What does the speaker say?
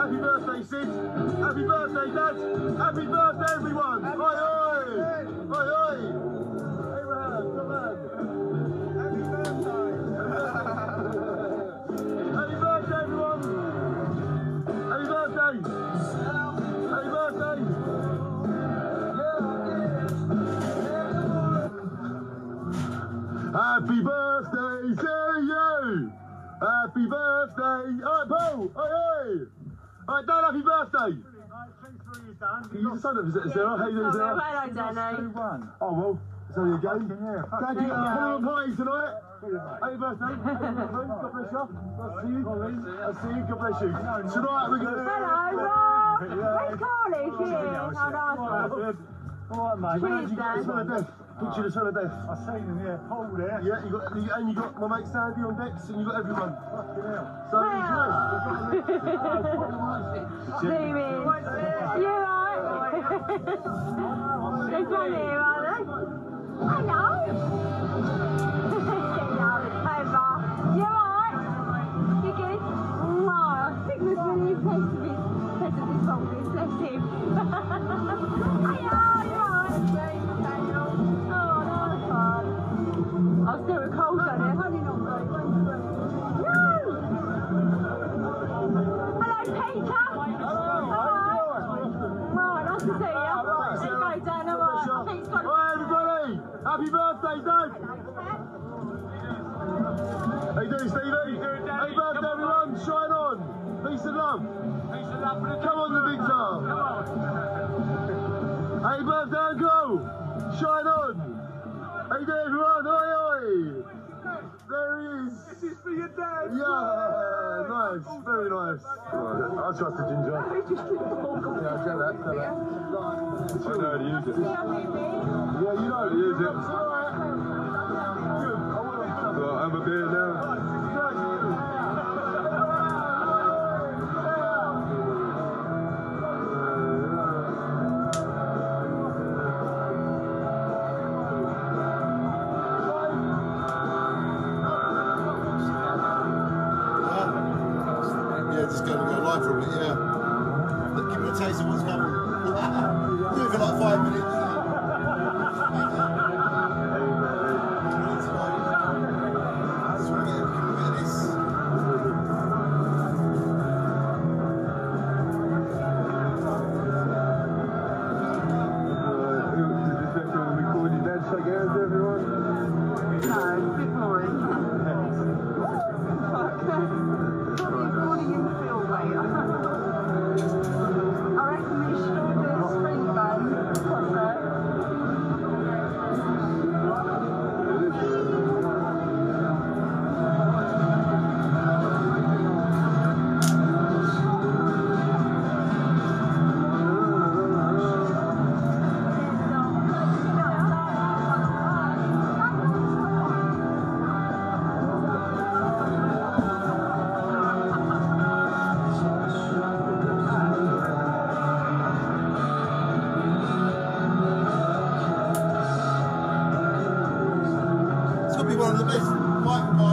Happy birthday, Sid. Happy birthday, Dad. Happy birthday, everyone. Oi, oi. Oi, oi. Abraham, come on. Happy birthday. Happy birthday, everyone. Happy birthday. Happy birthday. Happy birthday to you. Happy birthday. All right, Paul. Oi, oi. All right, Dan, happy birthday. Can you just sign up, Sarah? How you doing, Sarah? Hello, Danny. Oh, well, it's only a game. Thank you. Come on, party tonight. Happy birthday. God bless you. I'll see you. I'll see you. God bless you. Tonight we're going to... Hello, Rob. Where's Carly? She's here. Oh, nice. All right, mate. Cheers, Dan. Picture the son of death. I've seen him, yeah. Paul there. Yeah, you got my mate Sandy on decks, and you got everyone. Fucking hell. So enjoy. Steven. You alright? They're funny, aren't they? Hello. Hey, Bob. You alright? You good? Oh, I think it was really impressive his focus. Bless him. Hello, you alright? I'll still with cold on it. No! Hello, Peter! Hello! Right, nice to see you. There you go, Dan. All right. I think it's got... Hi, everybody! Happy birthday, Dad! How you doing, Stevie? Happy birthday, everyone! Shine on! Peace and love! Come on, the Victor! Happy birthday, Uncle! Shine on! How you doing, everyone? Oi, oi! There he is! This is for your dad! Yeah! Nice, very nice. Right. I trust the ginger. Yeah, I'll get that, I know how to use it. Yeah, you know how to use it. Good. I'm a beer now. Just going to go live for a bit, yeah. Give me a taste of what's coming. Do it for like 5 minutes. Just want to give a bit of this. Recording Dad, shake hands, everyone. No, good morning. I reckon we should all do a spring band concert. One of the best mountain